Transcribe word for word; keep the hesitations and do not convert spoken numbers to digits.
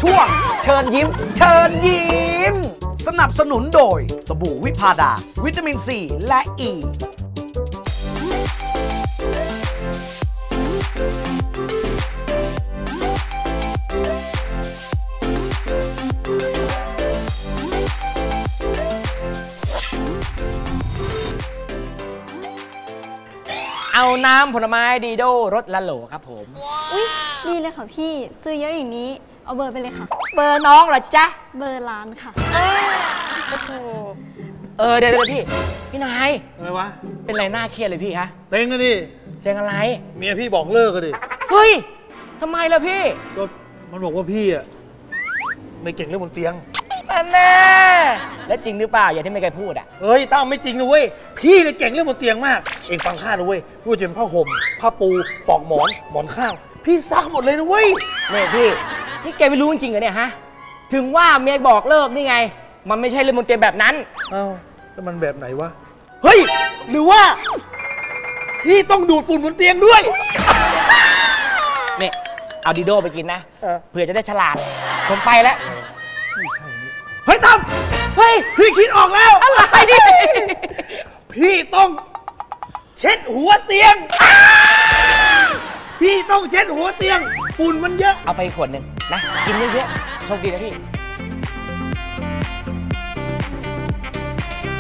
ช่วงเชิญยิ้มเชิญยิ้มสนับสนุนโดยสบู่วิพาดาวิตามินซีและอ e. ีเอาน้ำผลไม้ดีโดรสละโหลครับผมอุ๊ยดีเลยค่ะพี่ซื้อเยอะอย่างนี้เอาเบอร์ไปเลยค่ะเบอร์น้องเหรอจ๊ะเบอร์ร้านค่ะเออเดี๋ยวเดี๋ยวพี่พี่นายอะไรวะเป็นไรหน้าเครียดเลยพี่ฮะเซ็งกันดิเซ็งอะไรเมียพี่บอกเลิกกันดิเฮ้ยทำไมล่ะพี่ก็มันบอกว่าพี่อะไม่เก่งเรื่องบนเตียงแน่และจริงหรือเปล่าอย่างที่ไม่เคยพูดอ่ะเฮ้ยตั้มไม่จริงนะเว้ยพี่เนี่ยเก่งเรื่องบนเตียงมากเองฟังข้านะเว้ยไม่ว่าจะเป็นผ้าห่มผ้าปูปลอกหมอนหมอนข้างพี่ซักหมดเลยนะเว้ยนี่พี่นี่แกไม่รู้จริงเหรอเนี่ยฮะถึงว่าเมียบอกเลิกนี่ไงมันไม่ใช่เรื่องบนเตียงแบบนั้นเอ้าแล้วมันแบบไหนวะเฮ้ยหรือว่าพี่ต้องดูดฝุ่นบนเตียงด้วยนี่เอาดีโดไปกินนะเผื่อจะได้ฉลาดผมไปแล้วเฮ้ยตั้มเฮ้ยพี่คิดออกแล้วอะไรดิพี่ต้องเช็ดหัวเตียงพี่ต้องเช็ดหัวเตียงฝุ่นมันเยอะเอาไปขวดหนึ่งนะกินเยอะๆโชคดีนะพี่